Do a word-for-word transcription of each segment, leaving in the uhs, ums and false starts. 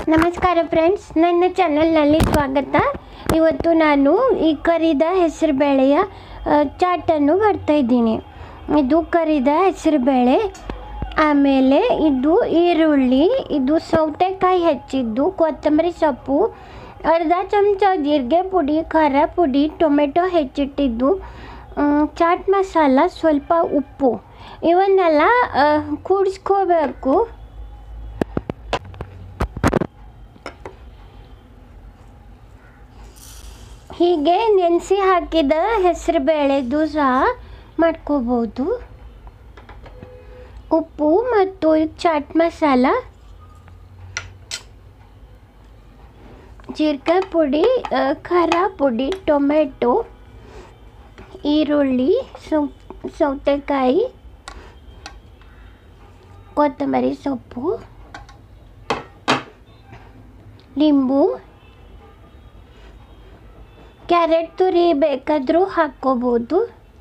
ನಮಸ್ಕಾರ ಫ್ರೆಂಡ್ಸ್, ನನ್ನ ಚಾನಲ್ನಲ್ಲಿ ಸ್ವಾಗತ. ಇವತ್ತು ನಾನು ಈ ಕರಿದ ಹೆಸರುಬೇಳೆಯ ಚಾಟನ್ನು ಮಾಡ್ತಾಯಿದ್ದೀನಿ. ಇದು ಕರಿದ ಹೆಸರುಬೇಳೆ, ಆಮೇಲೆ ಇದು ಈರುಳ್ಳಿ, ಇದು ಸೌತೆಕಾಯಿ ಹೆಚ್ಚಿದ್ದು, ಕೊತ್ತಂಬರಿ ಸೊಪ್ಪು, ಅರ್ಧ ಚಮಚ ಜೀರಿಗೆ ಪುಡಿ, ಖಾರ ಪುಡಿ, ಟೊಮೆಟೊ ಹೆಚ್ಚಿಟ್ಟಿದ್ದು, ಚಾಟ್ ಮಸಾಲ, ಸ್ವಲ್ಪ ಉಪ್ಪು, ಇವನ್ನೆಲ್ಲ ಕೂಡಿಸ್ಕೋಬೇಕು. ಹೀಗೆ ನೆನೆಸಿ ಹಾಕಿದ ಹೆಸರುಬೇಳೆದು ಸಹ ಮಾಡ್ಕೋಬೋದು. ಉಪ್ಪು ಮತ್ತು ಚಾಟ್ ಮಸಾಲ, ಜೀರಿಗೆ ಪುಡಿ, ಖಾರ ಪುಡಿ, ಟೊಮೆಟೊ, ಈರುಳ್ಳಿ, ಸೌ ಸೌತೆಕಾಯಿ, ಕೊತ್ತಂಬರಿ ಸೊಪ್ಪು, ಲಿಂಬು, ಕ್ಯಾರೆಟ್ ತುರಿ ಬೇಕಾದರೂ ಹಾಕ್ಕೋಬೋದು.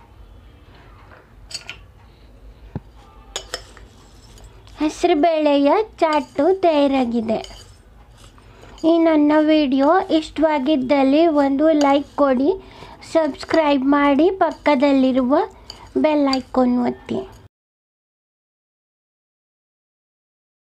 ಹೆಸರುಬೇಳೆಯ ಚಾಟು ತಯಾರಾಗಿದೆ. ಈ ನನ್ನ ವಿಡಿಯೋ ಇಷ್ಟವಾಗಿದ್ದಲ್ಲಿ ಒಂದು ಲೈಕ್ ಕೊಡಿ, ಸಬ್ಸ್ಕ್ರೈಬ್ ಮಾಡಿ, ಪಕ್ಕದಲ್ಲಿರುವ ಬೆಲ್ ಐಕಾನ್ ಒತ್ತಿ.